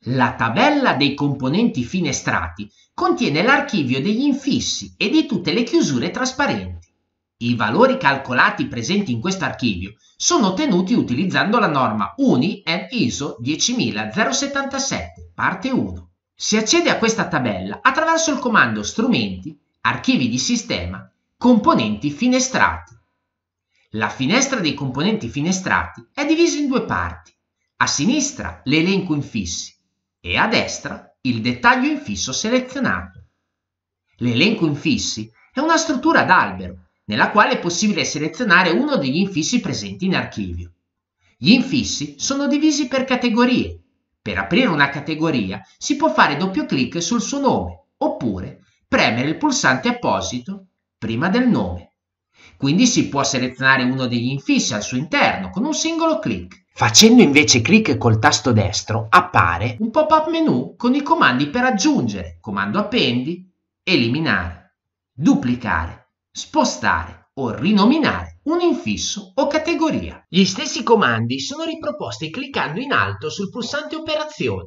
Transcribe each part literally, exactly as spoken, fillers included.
La tabella dei componenti finestrati contiene l'archivio degli infissi e di tutte le chiusure trasparenti. I valori calcolati presenti in questo archivio sono ottenuti utilizzando la norma U N I and I S O diecimila settantasette, parte uno. Si accede a questa tabella attraverso il comando Strumenti, Archivi di sistema, Componenti finestrati. La finestra dei componenti finestrati è divisa in due parti. A sinistra l'elenco infissi e a destra il dettaglio infisso selezionato. L'elenco infissi è una struttura ad albero nella quale è possibile selezionare uno degli infissi presenti in archivio. Gli infissi sono divisi per categorie. Per aprire una categoria si può fare doppio clic sul suo nome oppure premere il pulsante apposito prima del nome. Quindi si può selezionare uno degli infissi al suo interno con un singolo clic. Facendo invece clic col tasto destro appare un pop-up menu con i comandi per aggiungere, comando appendi, eliminare, duplicare, spostare o rinominare un infisso o categoria. Gli stessi comandi sono riproposti cliccando in alto sul pulsante operazioni.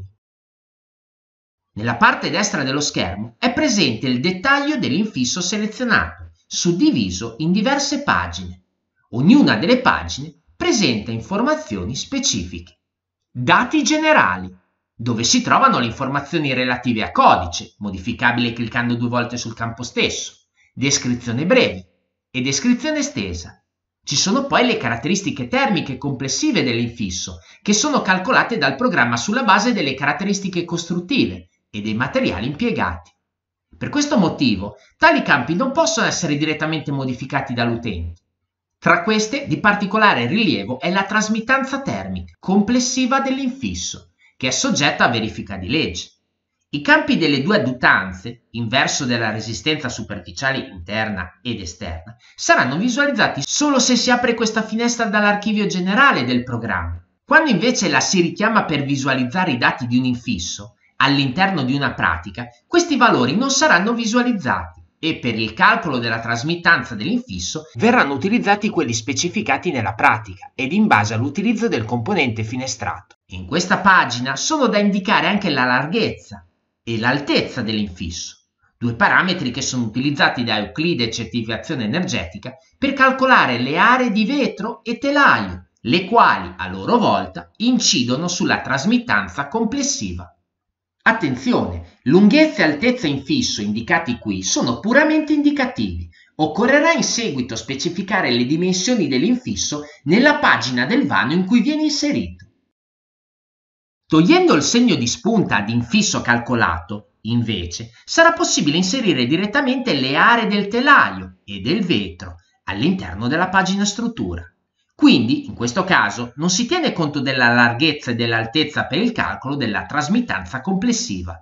Nella parte destra dello schermo è presente il dettaglio dell'infisso selezionato, suddiviso in diverse pagine. Ognuna delle pagine presenta informazioni specifiche. Dati generali, dove si trovano le informazioni relative a codice, modificabile cliccando due volte sul campo stesso, descrizione breve e descrizione estesa. Ci sono poi le caratteristiche termiche complessive dell'infisso, che sono calcolate dal programma sulla base delle caratteristiche costruttive e dei materiali impiegati. Per questo motivo, tali campi non possono essere direttamente modificati dall'utente. Tra queste, di particolare rilievo è la trasmittanza termica complessiva dell'infisso, che è soggetta a verifica di legge. I campi delle due adduttanze, inverso della resistenza superficiale interna ed esterna, saranno visualizzati solo se si apre questa finestra dall'archivio generale del programma. Quando invece la si richiama per visualizzare i dati di un infisso, all'interno di una pratica, questi valori non saranno visualizzati e per il calcolo della trasmittanza dell'infisso verranno utilizzati quelli specificati nella pratica ed in base all'utilizzo del componente finestrato. In questa pagina sono da indicare anche la larghezza e l'altezza dell'infisso, due parametri che sono utilizzati da Euclide Certificazione Energetica per calcolare le aree di vetro e telaio, le quali a loro volta incidono sulla trasmittanza complessiva. Attenzione, lunghezza e altezza infisso indicati qui sono puramente indicativi. Occorrerà in seguito specificare le dimensioni dell'infisso nella pagina del vano in cui viene inserito. Togliendo il segno di spunta ad infisso calcolato, invece, sarà possibile inserire direttamente le aree del telaio e del vetro all'interno della pagina struttura. Quindi, in questo caso, non si tiene conto della larghezza e dell'altezza per il calcolo della trasmittanza complessiva.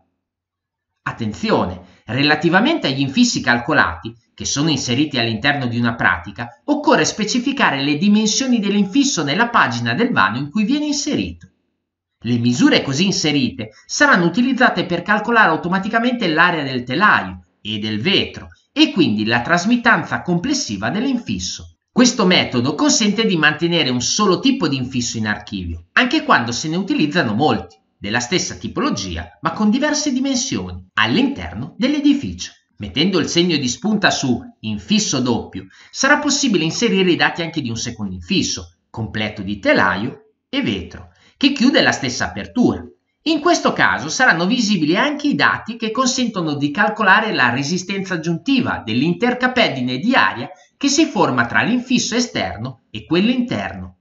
Attenzione, relativamente agli infissi calcolati, che sono inseriti all'interno di una pratica, occorre specificare le dimensioni dell'infisso nella pagina del vano in cui viene inserito. Le misure così inserite saranno utilizzate per calcolare automaticamente l'area del telaio e del vetro e quindi la trasmittanza complessiva dell'infisso. Questo metodo consente di mantenere un solo tipo di infisso in archivio, anche quando se ne utilizzano molti, della stessa tipologia ma con diverse dimensioni, all'interno dell'edificio. Mettendo il segno di spunta su infisso doppio, sarà possibile inserire i dati anche di un secondo infisso, completo di telaio e vetro, che chiude la stessa apertura. In questo caso saranno visibili anche i dati che consentono di calcolare la resistenza aggiuntiva dell'intercapedine di aria che si forma tra l'infisso esterno e quello interno.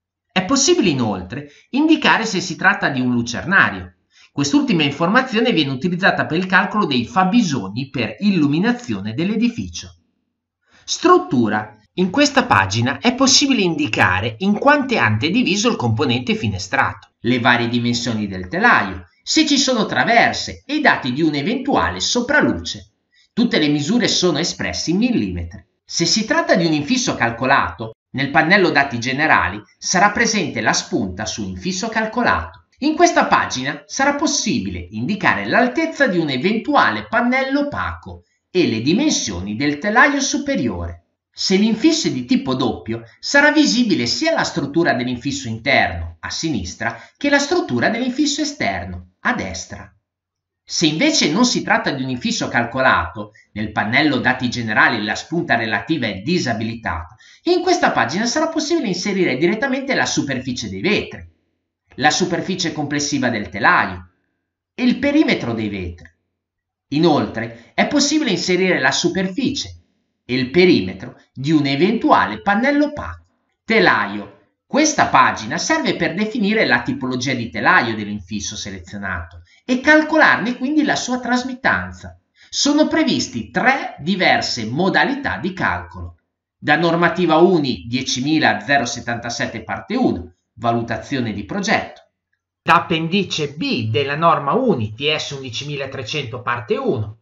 È possibile inoltre indicare se si tratta di un lucernario. Quest'ultima informazione viene utilizzata per il calcolo dei fabbisogni per illuminazione dell'edificio. Struttura. In questa pagina è possibile indicare in quante ante è diviso il componente finestrato, le varie dimensioni del telaio, se ci sono traverse e i dati di un'eventuale sopraluce. Tutte le misure sono espresse in millimetri. Se si tratta di un infisso calcolato, nel pannello dati generali sarà presente la spunta su infisso calcolato. In questa pagina sarà possibile indicare l'altezza di un eventuale pannello opaco e le dimensioni del telaio superiore. Se l'infisso è di tipo doppio, sarà visibile sia la struttura dell'infisso interno, a sinistra, che la struttura dell'infisso esterno, a destra. Se invece non si tratta di un infisso calcolato, nel pannello dati generali la spunta relativa è disabilitata, in questa pagina sarà possibile inserire direttamente la superficie dei vetri, la superficie complessiva del telaio e il perimetro dei vetri. Inoltre è possibile inserire la superficie e il perimetro di un eventuale pannello opaco. Telaio. Questa pagina serve per definire la tipologia di telaio dell'infisso selezionato e calcolarne quindi la sua trasmittanza. Sono previsti tre diverse modalità di calcolo. Da normativa UNI diecimilazero settantasette parte uno, valutazione di progetto. Da appendice B della norma UNI T S undicimilatrecento parte uno,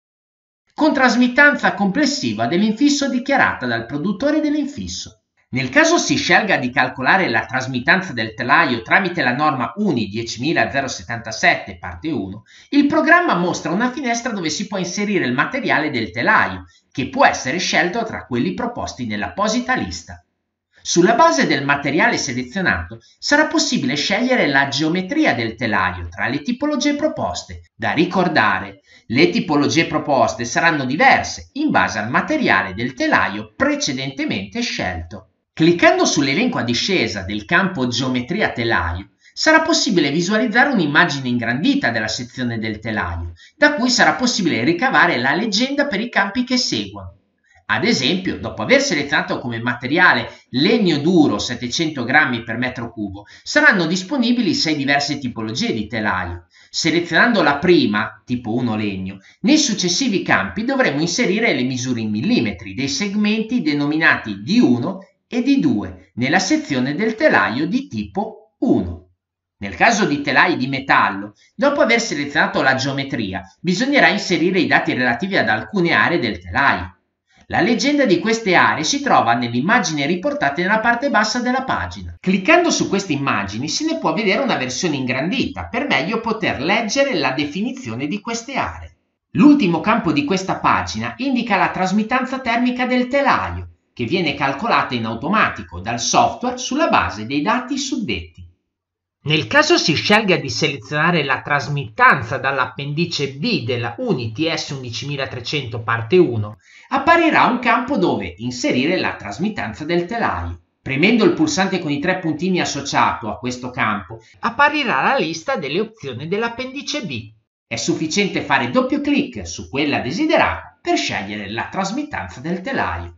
con trasmittanza complessiva dell'infisso dichiarata dal produttore dell'infisso. Nel caso si scelga di calcolare la trasmittanza del telaio tramite la norma UNI diecimilazero settantasette parte uno, il programma mostra una finestra dove si può inserire il materiale del telaio, che può essere scelto tra quelli proposti nell'apposita lista. Sulla base del materiale selezionato sarà possibile scegliere la geometria del telaio tra le tipologie proposte. Da ricordare, le tipologie proposte saranno diverse in base al materiale del telaio precedentemente scelto. Cliccando sull'elenco a discesa del campo Geometria telaio, sarà possibile visualizzare un'immagine ingrandita della sezione del telaio, da cui sarà possibile ricavare la legenda per i campi che seguono. Ad esempio, dopo aver selezionato come materiale legno duro settecento grammi per metro cubo, saranno disponibili sei diverse tipologie di telaio. Selezionando la prima, tipo uno legno, nei successivi campi dovremo inserire le misure in millimetri dei segmenti denominati D uno e D due nella sezione del telaio di tipo uno. Nel caso di telai di metallo, dopo aver selezionato la geometria, bisognerà inserire i dati relativi ad alcune aree del telaio. La legenda di queste aree si trova nell'immagine riportata nella parte bassa della pagina. Cliccando su queste immagini se ne può vedere una versione ingrandita per meglio poter leggere la definizione di queste aree. L'ultimo campo di questa pagina indica la trasmittanza termica del telaio, che viene calcolata in automatico dal software sulla base dei dati suddetti. Nel caso si scelga di selezionare la trasmittanza dall'appendice B della UNI T S undicimilatrecento parte uno, apparirà un campo dove inserire la trasmittanza del telaio. Premendo il pulsante con i tre puntini associato a questo campo, apparirà la lista delle opzioni dell'appendice B. È sufficiente fare doppio clic su quella desiderata per scegliere la trasmittanza del telaio.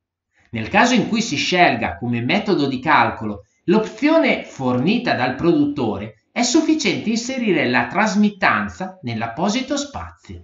Nel caso in cui si scelga come metodo di calcolo l'opzione fornita dal produttore, è sufficiente inserire la trasmittanza nell'apposito spazio.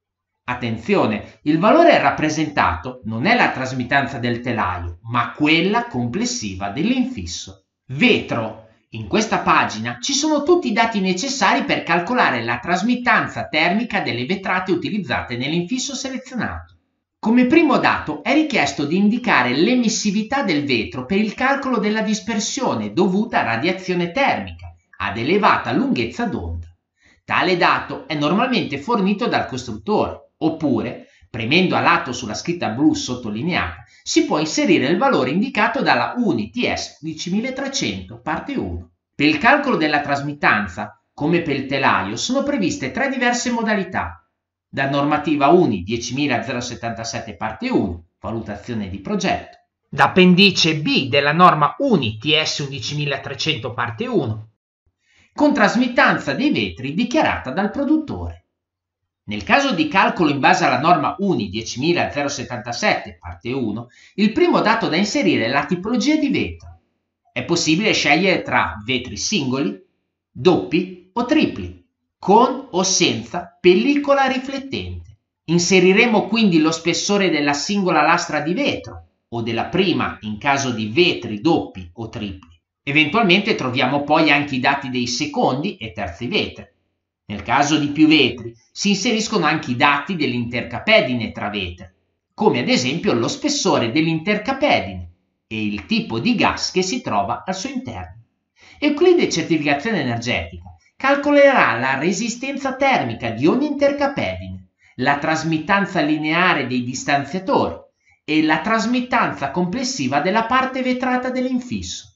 Attenzione, il valore rappresentato non è la trasmittanza del telaio, ma quella complessiva dell'infisso. Vetro. In questa pagina ci sono tutti i dati necessari per calcolare la trasmittanza termica delle vetrate utilizzate nell'infisso selezionato. Come primo dato è richiesto di indicare l'emissività del vetro per il calcolo della dispersione dovuta a radiazione termica ad elevata lunghezza d'onda. Tale dato è normalmente fornito dal costruttore, oppure, premendo a lato sulla scritta blu sottolineata, si può inserire il valore indicato dalla UNI T S undicimilatrecento parte uno. Per il calcolo della trasmittanza, come per il telaio, sono previste tre diverse modalità. Da normativa UNI diecimilazero settantasette parte uno, valutazione di progetto. Da appendice B della norma UNI T S undicimilatrecento parte uno, con trasmittanza dei vetri dichiarata dal produttore. Nel caso di calcolo in base alla norma UNI diecimilazero settantasette parte uno, il primo dato da inserire è la tipologia di vetro. È possibile scegliere tra vetri singoli, doppi o tripli, con o senza pellicola riflettente. Inseriremo quindi lo spessore della singola lastra di vetro o della prima in caso di vetri doppi o tripli. Eventualmente troviamo poi anche i dati dei secondi e terzi vetri. Nel caso di più vetri si inseriscono anche i dati dell'intercapedine tra vetri, come ad esempio lo spessore dell'intercapedine e il tipo di gas che si trova al suo interno. Euclide Certificazione Energetica calcolerà la resistenza termica di ogni intercapedine, la trasmittanza lineare dei distanziatori e la trasmittanza complessiva della parte vetrata dell'infisso.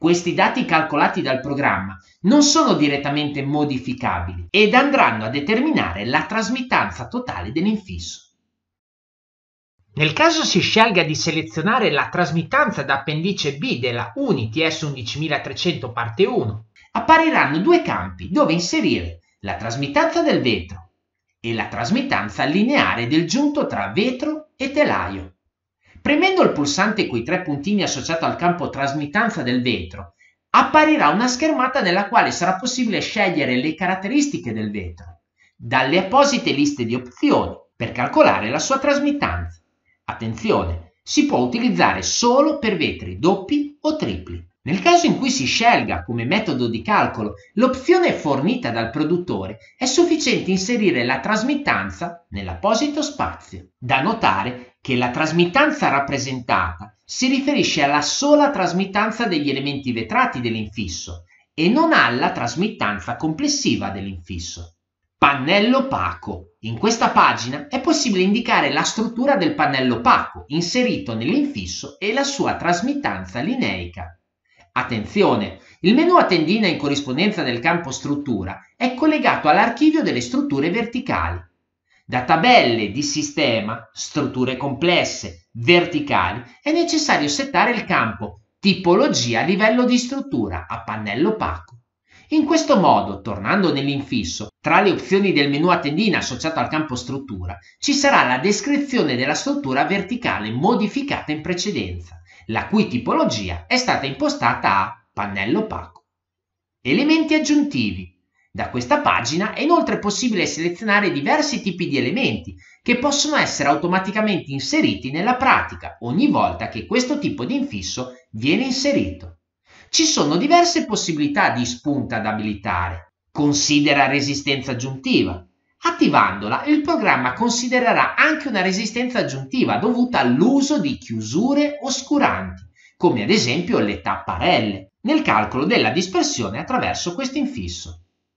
Questi dati calcolati dal programma non sono direttamente modificabili ed andranno a determinare la trasmittanza totale dell'infisso. Nel caso si scelga di selezionare la trasmittanza da appendice B della U N I T S undicimilatrecento parte uno, appariranno due campi dove inserire la trasmittanza del vetro e la trasmittanza lineare del giunto tra vetro e telaio. Premendo il pulsante coi tre puntini associato al campo trasmittanza del vetro, apparirà una schermata nella quale sarà possibile scegliere le caratteristiche del vetro dalle apposite liste di opzioni per calcolare la sua trasmittanza. Attenzione, si può utilizzare solo per vetri doppi o tripli. Nel caso in cui si scelga come metodo di calcolo l'opzione fornita dal produttore, è sufficiente inserire la trasmittanza nell'apposito spazio. Da notare che la trasmittanza rappresentata si riferisce alla sola trasmittanza degli elementi vetrati dell'infisso e non alla trasmittanza complessiva dell'infisso. Pannello opaco. In questa pagina è possibile indicare la struttura del pannello opaco inserito nell'infisso e la sua trasmittanza lineica. Attenzione, il menu a tendina in corrispondenza del campo struttura è collegato all'archivio delle strutture verticali. Da tabelle di sistema, strutture complesse, verticali, è necessario settare il campo tipologia a livello di struttura a pannello opaco. In questo modo, tornando nell'infisso, tra le opzioni del menu a tendina associato al campo struttura, ci sarà la descrizione della struttura verticale modificata in precedenza, la cui tipologia è stata impostata a pannello opaco. Elementi aggiuntivi. Da questa pagina è inoltre possibile selezionare diversi tipi di elementi che possono essere automaticamente inseriti nella pratica ogni volta che questo tipo di infisso viene inserito. Ci sono diverse possibilità di spunta da abilitare. Considera resistenza aggiuntiva. Attivandola, il programma considererà anche una resistenza aggiuntiva dovuta all'uso di chiusure oscuranti, come ad esempio le tapparelle, nel calcolo della dispersione attraverso questo infisso.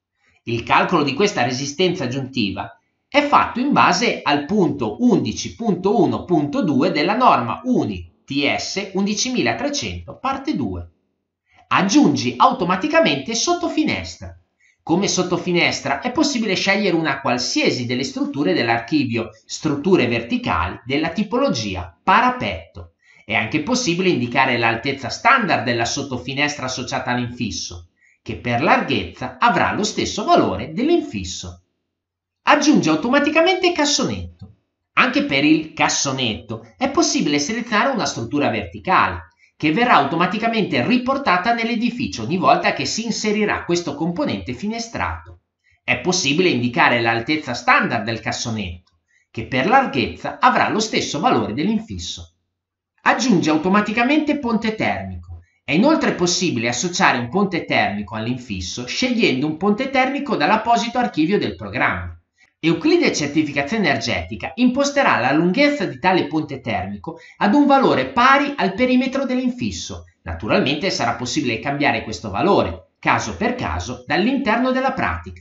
Il calcolo di questa resistenza aggiuntiva è fatto in base al punto undici punto uno punto due della norma U N I T S undicimilatrecento parte due. Aggiungi automaticamente sottofinestra. Come sottofinestra è possibile scegliere una qualsiasi delle strutture dell'archivio strutture verticali della tipologia parapetto. È anche possibile indicare l'altezza standard della sottofinestra associata all'infisso, che per larghezza avrà lo stesso valore dell'infisso. Aggiunge automaticamente cassonetto. Anche per il cassonetto è possibile selezionare una struttura verticale, che verrà automaticamente riportata nell'edificio ogni volta che si inserirà questo componente finestrato. È possibile indicare l'altezza standard del cassonetto, che per larghezza avrà lo stesso valore dell'infisso. Aggiunge automaticamente ponte termico. È inoltre possibile associare un ponte termico all'infisso scegliendo un ponte termico dall'apposito archivio del programma. Euclide Certificazione Energetica imposterà la lunghezza di tale ponte termico ad un valore pari al perimetro dell'infisso. Naturalmente sarà possibile cambiare questo valore, caso per caso, dall'interno della pratica.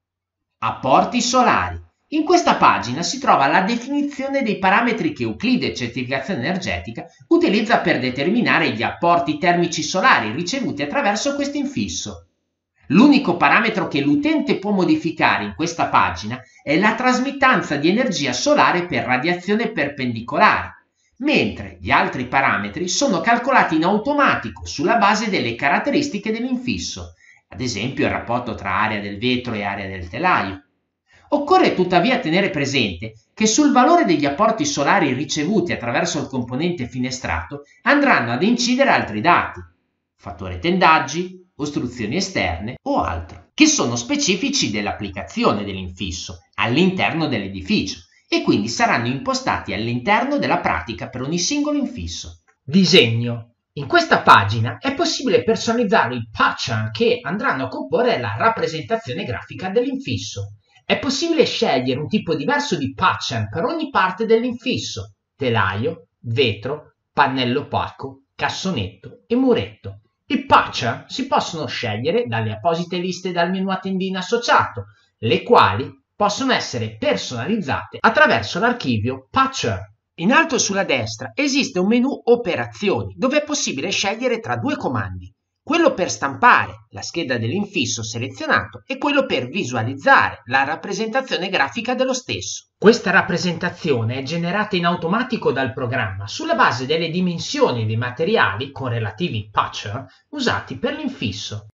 Apporti solari. In questa pagina si trova la definizione dei parametri che Euclide Certificazione Energetica utilizza per determinare gli apporti termici solari ricevuti attraverso questo infisso. L'unico parametro che l'utente può modificare in questa pagina è la trasmittanza di energia solare per radiazione perpendicolare, mentre gli altri parametri sono calcolati in automatico sulla base delle caratteristiche dell'infisso, ad esempio il rapporto tra area del vetro e area del telaio. Occorre tuttavia tenere presente che sul valore degli apporti solari ricevuti attraverso il componente finestrato andranno ad incidere altri dati, fattore tendaggi, ostruzioni esterne o altro, che sono specifici dell'applicazione dell'infisso all'interno dell'edificio e quindi saranno impostati all'interno della pratica per ogni singolo infisso. Disegno. In questa pagina è possibile personalizzare i pattern che andranno a comporre la rappresentazione grafica dell'infisso. È possibile scegliere un tipo diverso di pattern per ogni parte dell'infisso: telaio, vetro, pannello opaco, cassonetto e muretto. I pattern si possono scegliere dalle apposite liste dal menu a tendina associato, le quali possono essere personalizzate attraverso l'archivio pattern. In alto sulla destra esiste un menu operazioni dove è possibile scegliere tra due comandi, quello per stampare la scheda dell'infisso selezionato e quello per visualizzare la rappresentazione grafica dello stesso. Questa rappresentazione è generata in automatico dal programma sulla base delle dimensioni dei materiali con relativi patcher usati per l'infisso.